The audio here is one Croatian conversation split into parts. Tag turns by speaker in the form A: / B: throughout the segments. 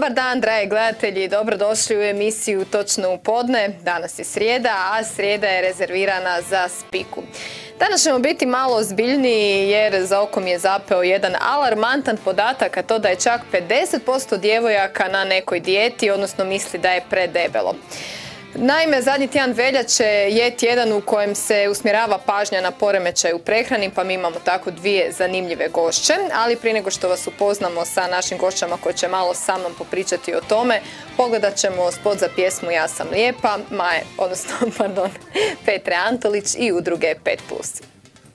A: Dobar dan, dragi gledatelji, dobrodošli u emisiju Točno u podne. Danas je srijeda, a srijeda je rezervirana za Spiku. Danas ćemo biti malo ozbiljniji jer za oko mi je zapeo jedan alarmantan podatak, a to da je čak 50% djevojaka na nekoj dijeti, odnosno misli da je predebelo. Naime, zadnji tjedan veljače je tjedan u kojem se usmjerava pažnja na poremećaj u prehrani, pa mi imamo tako dvije zanimljive gošće, ali prije nego što vas upoznamo sa našim gošćama koje će malo sa mnom popričati o tome, pogledat ćemo spot za pjesmu Ja sam lijepa, Petre Antolić i udruge 5+.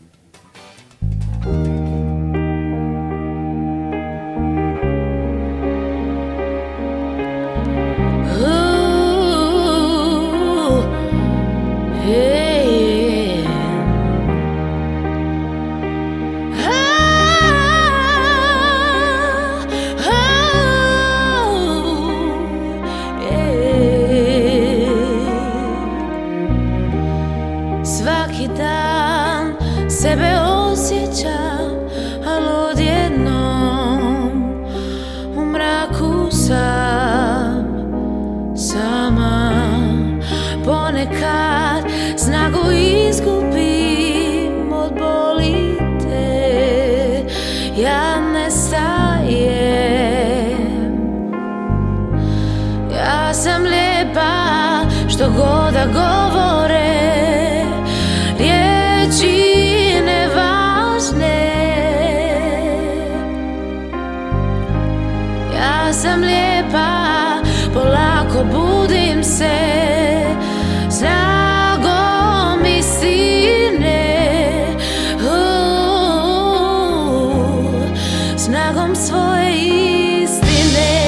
B: Svaki dan sebe osjećam, ali odjednom u mraku sam sama. Ponekad snagu izgubim od boli te, ja nestajem. Ja sam lijepa što god da govore, riječi nevažne. Ja sam lijepa, polako budim se snagom istine, snagom svoje istine.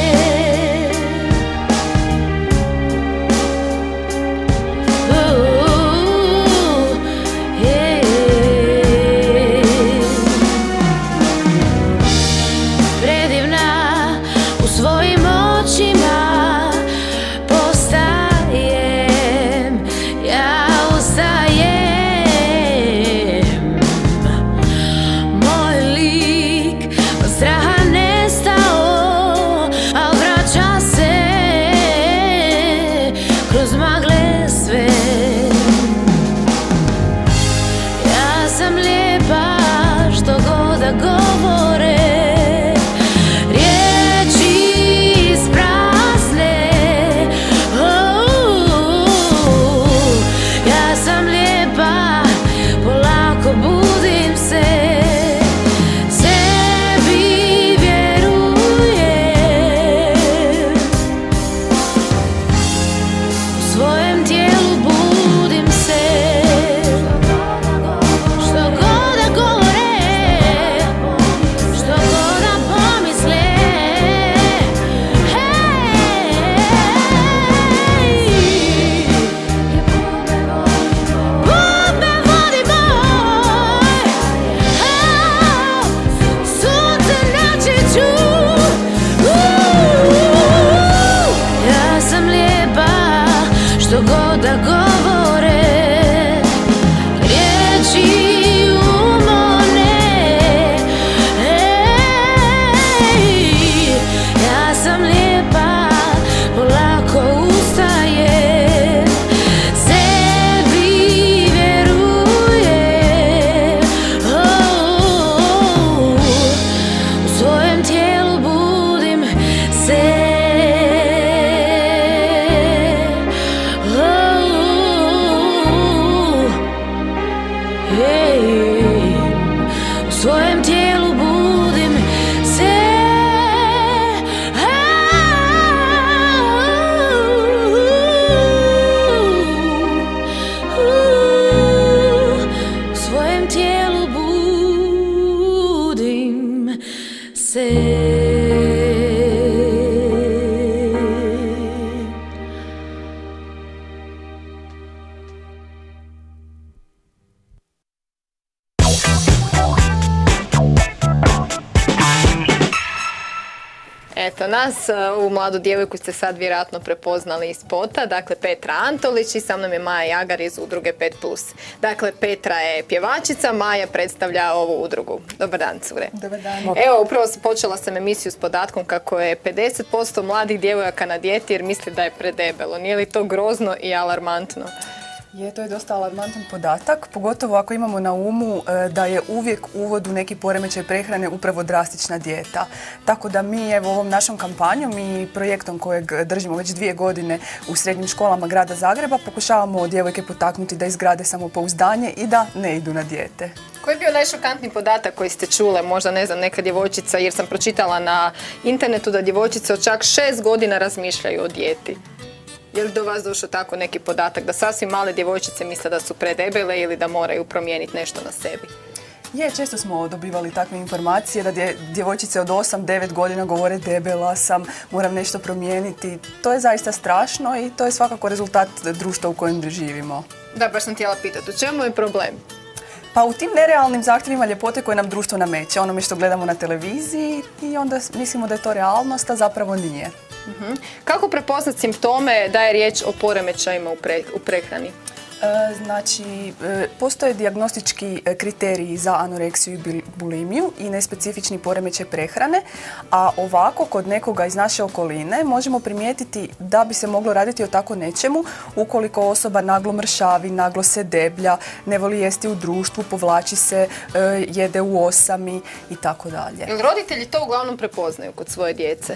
A: Eto, nas u mladu djevojku ste sad vjerojatno prepoznali iz spota, dakle Petra Antolić i sa mnom je Maja Jagar iz udruge 5+. Dakle, Petra je pjevačica, Maja predstavlja ovu udrugu. Dobar dan, cure.
C: Dobar dan.
A: Evo, upravo počela sam emisiju s podatkom kako je 50% mladih djevojaka na dijeti jer misli da je predebelo. Nije li to grozno i alarmantno?
C: To je dosta alarmantan podatak, pogotovo ako imamo na umu da je uvijek uvod u neki poremećaj prehrane upravo drastična dijeta. Tako da mi ovom našom kampanjom i projektom kojeg držimo već 2 godine u srednjim školama grada Zagreba pokušavamo djevojke potaknuti da izgrade samopouzdanje i da ne idu na dijete.
A: Koji je bio najšokantniji podatak koji ste čule? Možda, ne znam, neka djevojčica, jer sam pročitala na internetu da djevojčice od čak 6 godina razmišljaju o dijeti. Je li do vas došao tako neki podatak da sasvim male djevojčice misle da su predebele ili da moraju promijeniti nešto na sebi?
C: Često smo dobivali takve informacije da djevojčice od 8-9 godina govore debela sam, moram nešto promijeniti. To je zaista strašno i to je svakako rezultat društva u kojem živimo.
A: Da, baš sam htjela pitati, u čemu je problem?
C: Pa u tim nerealnim zahtjevima ljepote koje nam društvo nameće, onome što gledamo na televiziji i onda mislimo da je to realnost, a zapravo nije.
A: Kako prepoznati simptome da je riječ o poremećajima u prehrani?
C: Znači, postoje dijagnostički kriteriji za anoreksiju i bulimiju i nespecifični poremećaj prehrane, a ovako kod nekoga iz naše okoline možemo primijetiti da bi se moglo raditi o tako nečemu ukoliko osoba naglo mršavi, naglo se deblja, ne voli jesti u društvu, povlači se, jede u osami i tako dalje.
A: Jel roditelji to uglavnom prepoznaju kod svoje djece?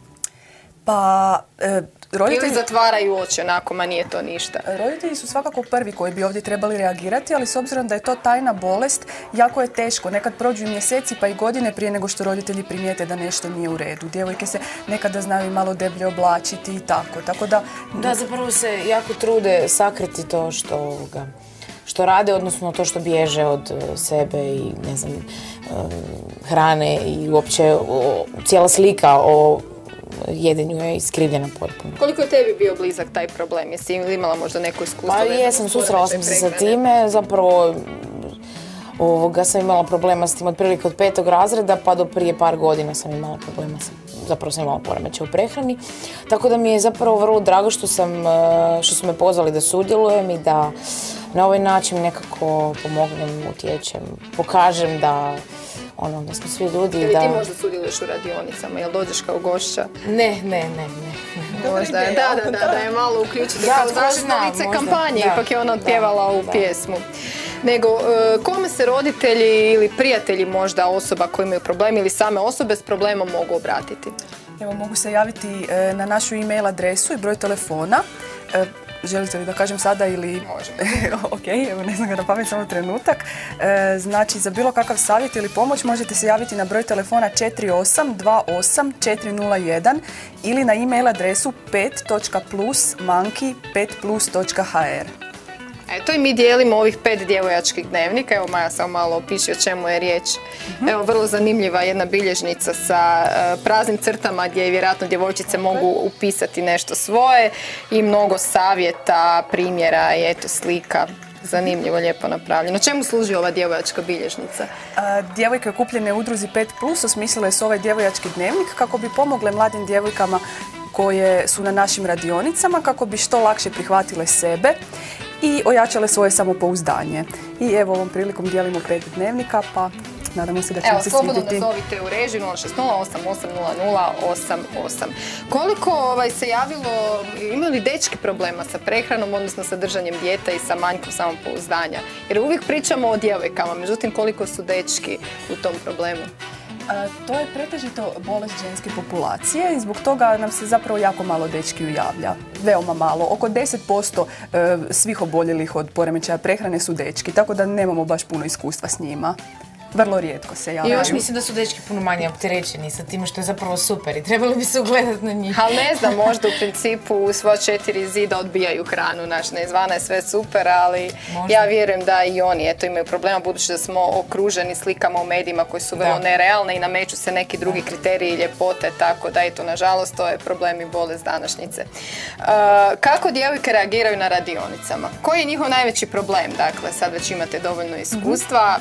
C: Pa,
A: ili zatvaraju oči onako, ma nije to ništa.
C: Roditelji su svakako prvi koji bi ovdje trebali reagirati, ali s obzirom da je to tajna bolest, jako je teško. Nekad prođu i mjeseci pa i godine prije nego što roditelji primijete da nešto nije u redu. Djevojke se nekada znaju malo deblje oblačiti i tako.
D: Da, zapravo se jako trude sakriti to što rade, odnosno to što bježe od sebe i ne znam, hrane i uopće cijela slika o jedenju je iskrivljena potpuno.
A: Koliko je tebi bio blizak taj problem? Jesi imala možda neko iskustvo?
D: Pa jesam, susrela sam se sa time, zapravo sam imala problema s tim otprilike od 5. razreda pa do prije par godina sam imala problema zapravo sam imala poremećaj u prehrani. Tako da mi je zapravo vrlo drago što su me pozvali da sudjelujem i da na ovaj način nekako pomognem, utječem, pokažem da smo svi ljudi.
A: Ili ti možda sudjeluješ u radionicama, jel dođeš kao gošća?
D: Ne.
A: Možda je, da je malo uključiti kao zaštitno lice kampanje, ipak je ona otpjevala u pjesmu. Nego, kome se roditelji ili prijatelji možda osoba koji imaju problem ili same osobe s problemom mogu obratiti?
C: Evo, mogu se javiti na našu e-mail adresu i broj telefona. Želite li da kažem sada ili...
A: Možemo.
C: Ok, evo ne znam ga na pamet, samo trenutak. Znači, za bilo kakav savjet ili pomoć možete se javiti na broj telefona 4828 401 ili na e-mail adresu 5.plus@5plus.hr.
A: Eto i mi dijelimo ovih 5 djevojačkih dnevnika. Evo, Maja samo malo opiši o čemu je riječ. Evo, vrlo zanimljiva jedna bilježnica sa praznim crtama gdje vjerojatno djevojčice mogu upisati nešto svoje i mnogo savjeta, primjera i eto slika. Zanimljivo, lijepo napravljeno. Čemu služi ova djevojačka bilježnica?
C: Djevojke okupljene u udruzi 5+, osmislile su ovaj djevojački dnevnik kako bi pomogle mladim djevojkama koje su na našim radionicama, kako bi što lakše prihvatile sebe i ojačale svoje samopouzdanje. I evo ovom prilikom dijelimo 5 dnevnika, pa nadamo se da će se svidjeti.
A: Evo, slobodno nazovite u režiji 060880088. Koliko se javilo, imaju li dečki problema sa prehranom, odnosno sa držanjem dijeta i sa manjkom samopouzdanja? Jer uvijek pričamo o djevojkama, međutim koliko su dečki u tom problemu?
C: To je pretežito bolest ženske populacije i zbog toga nam se zapravo jako malo dečki javlja. Veoma malo. Oko 10% svih oboljelih od poremećaja prehrane su dečki, tako da nemamo baš puno iskustva s njima. Vrlo rijetko se javljaju.
D: I još mislim da su dečki puno manje opterećeni sa time što je zapravo super i trebali bi se ugledati na njih.
A: Ali ne znam, možda u principu u sva 4 zida odbijaju hranu. Izvana je sve super, ali ja vjerujem da i oni imaju problema budući da smo okruženi slikama u medijima koji su vrlo nerealne i nameću se neki drugi kriteriji ljepote, tako da nažalost to je problem i bolest današnjice. Kako djevojke reagiraju na radionicama? Koji je njihov najveći problem? Dakle, sad već imate dovoljno iskustva.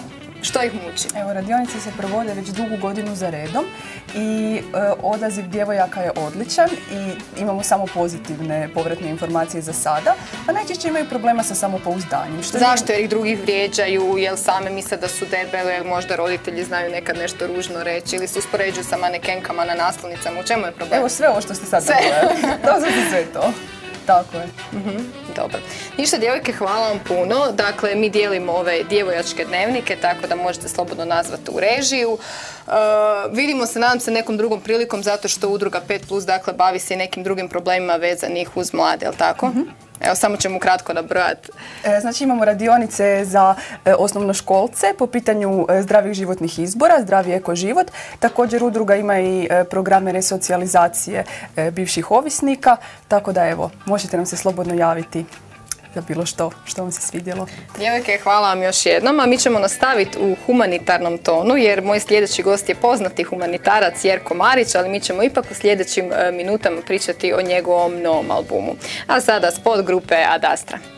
A: Što ih muči?
C: Evo, radionice se provode već dugu godinu za redom i odaziv djevojaka je odličan i imamo samo pozitivne povratne informacije za sada, a najčešće imaju problema sa samopouzdanjem.
A: Zašto? Jer ih drugih vrijeđaju, jel same misle da su debele, jel možda roditelji znaju nekad nešto ružno reći ili se uspoređuju sa manekenkama na naslovnicama. U čemu je problem?
C: Evo sve ovo što ste sad nabrojali. To su sve to. Tako je.
A: Dobro. Ništa, djevojke, hvala vam puno. Dakle, mi dijelimo ove djevojačke dnevnike, tako da možete slobodno nazvati u režiju. Vidimo se, nadam se, nekom drugom prilikom, zato što udruga 5+, dakle, bavi se i nekim drugim problemima vezanih uz mlade, jel tako? Evo, samo ćemo kratko nabrojati.
C: Znači, imamo radionice za osnovnoškolce po pitanju zdravih životnih izbora, zdravi ekoživot. Također udruga ima i programe resocijalizacije bivših ovisnika, tako da evo, možete nam se slobodno javiti za bilo što vam se svidjelo.
A: Djevojke, hvala vam još jednom, a mi ćemo nastaviti u humanitarnom tonu, jer moj sljedeći gost je poznati humanitarac Jerko Marić, ali mi ćemo ipak u sljedećim minutama pričati o njegovom novom albumu. A sada spot grupe Ad Astra.